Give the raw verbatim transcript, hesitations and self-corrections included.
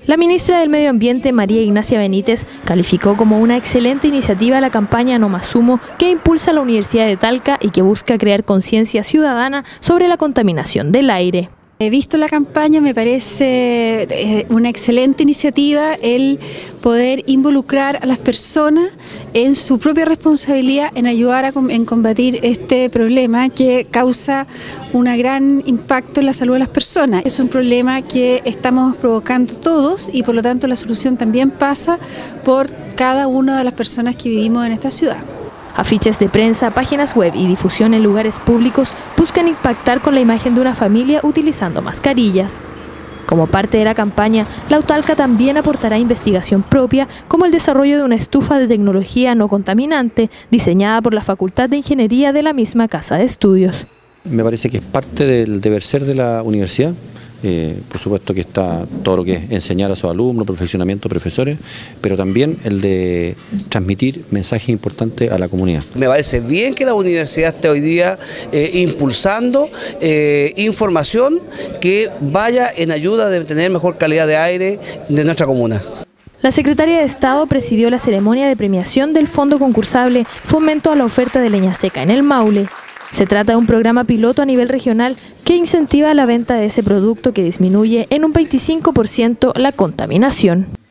La ministra del Medio Ambiente, María Ignacia Benítez, calificó como una excelente iniciativa la campaña No Más Humo que impulsa la Universidad de Talca y que busca crear conciencia ciudadana sobre la contaminación del aire. He visto la campaña, me parece una excelente iniciativa el poder involucrar a las personas en su propia responsabilidad en ayudar a en combatir este problema que causa un gran impacto en la salud de las personas. Es un problema que estamos provocando todos y por lo tanto la solución también pasa por cada una de las personas que vivimos en esta ciudad. Afiches de prensa, páginas web y difusión en lugares públicos buscan impactar con la imagen de una familia utilizando mascarillas. Como parte de la campaña, la UTALCA también aportará investigación propia, como el desarrollo de una estufa de tecnología no contaminante, diseñada por la Facultad de Ingeniería de la misma Casa de Estudios. Me parece que es parte del deber ser de la universidad. Eh, por supuesto que está todo lo que es enseñar a sus alumnos, perfeccionamiento, profesores, pero también el de transmitir mensajes importantes a la comunidad. Me parece bien que la universidad esté hoy día eh, impulsando eh, información que vaya en ayuda de tener mejor calidad de aire de nuestra comuna. La Secretaria de Estado presidió la ceremonia de premiación del Fondo Concursable Fomento a la Oferta de Leña Seca en el Maule. Se trata de un programa piloto a nivel regional que incentiva la venta de ese producto que disminuye en un veinticinco por ciento la contaminación.